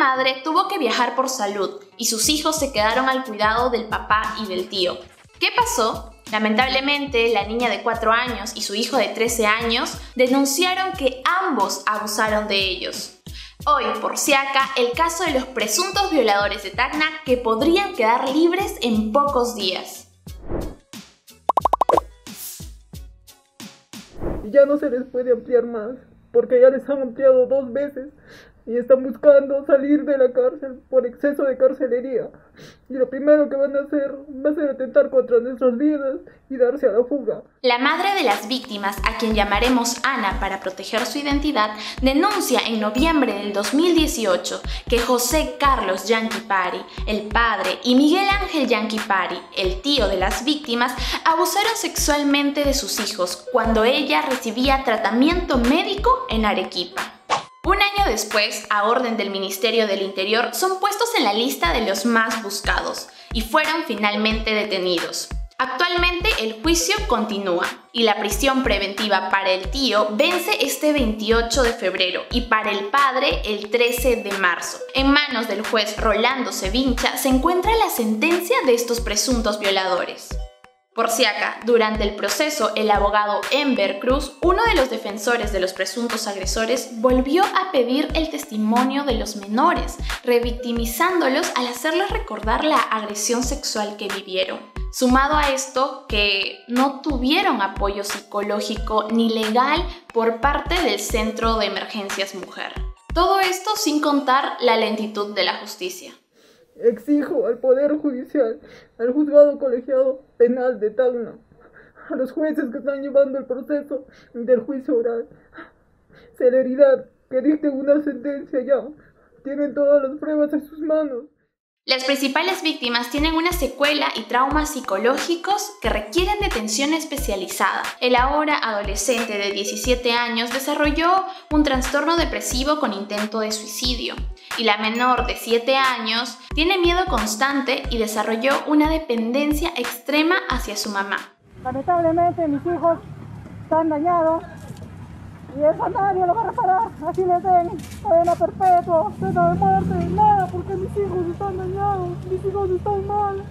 madre tuvo que viajar por salud y sus hijos se quedaron al cuidado del papá y del tío. ¿Qué pasó? Lamentablemente, la niña de 4 años y su hijo de 13 años denunciaron que ambos abusaron de ellos. Hoy, por si acá, el caso de los presuntos violadores de Tacna que podrían quedar libres en pocos días. Ya no se les puede ampliar más, porque ya les han ampliado 2 veces y están buscando salir de la cárcel por exceso de carcelería. Y lo primero que van a hacer va a ser atentar contra nuestras vidas y darse a la fuga. La madre de las víctimas, a quien llamaremos Ana para proteger su identidad, denuncia en noviembre del 2018 que José Carlos Yanqui Pari, el padre, y Miguel Ángel Yanqui Pari, el tío de las víctimas, abusaron sexualmente de sus hijos cuando ella recibía tratamiento médico en Arequipa. Un año después, a orden del Ministerio del Interior, son puestos en la lista de los más buscados y fueron finalmente detenidos. Actualmente el juicio continúa y la prisión preventiva para el tío vence este 28 de febrero y para el padre el 13 de marzo. En manos del juez Rolando Sevincha se encuentra la sentencia de estos presuntos violadores. Por si acá, durante el proceso, el abogado Enver Cruz, uno de los defensores de los presuntos agresores, volvió a pedir el testimonio de los menores, revictimizándolos al hacerles recordar la agresión sexual que vivieron. Sumado a esto, que no tuvieron apoyo psicológico ni legal por parte del Centro de Emergencias Mujer. Todo esto sin contar la lentitud de la justicia. Exijo al Poder Judicial, al Juzgado Colegiado Penal de Tacna, a los jueces que están llevando el proceso del juicio oral, celeridad, que dicten una sentencia ya. Tienen todas las pruebas en sus manos. Las principales víctimas tienen una secuela y traumas psicológicos que requieren de atención especializada. El ahora adolescente de 17 años desarrolló un trastorno depresivo con intento de suicidio. Y la menor de 7 años tiene miedo constante y desarrolló una dependencia extrema hacia su mamá. Lamentablemente mis hijos están dañados y eso nadie lo va a reparar. Así les den cadena perpetua, pena de muerte, nada, porque mis hijos están dañados, mis hijos están mal.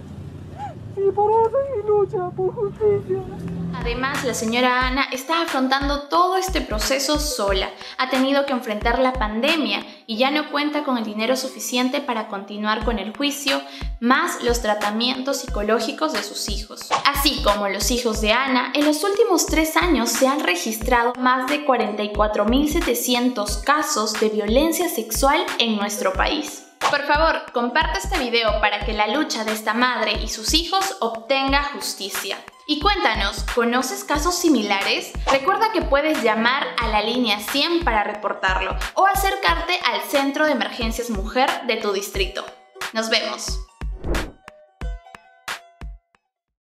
Y por eso mi lucha por justicia. Además, la señora Ana está afrontando todo este proceso sola. Ha tenido que enfrentar la pandemia y ya no cuenta con el dinero suficiente para continuar con el juicio, más los tratamientos psicológicos de sus hijos. Así como los hijos de Ana, en los últimos 3 años se han registrado más de 44.700 casos de violencia sexual en nuestro país. Por favor, comparte este video para que la lucha de esta madre y sus hijos obtenga justicia. Y cuéntanos, ¿conoces casos similares? Recuerda que puedes llamar a la línea 100 para reportarlo o acercarte al Centro de Emergencias Mujer de tu distrito. Nos vemos.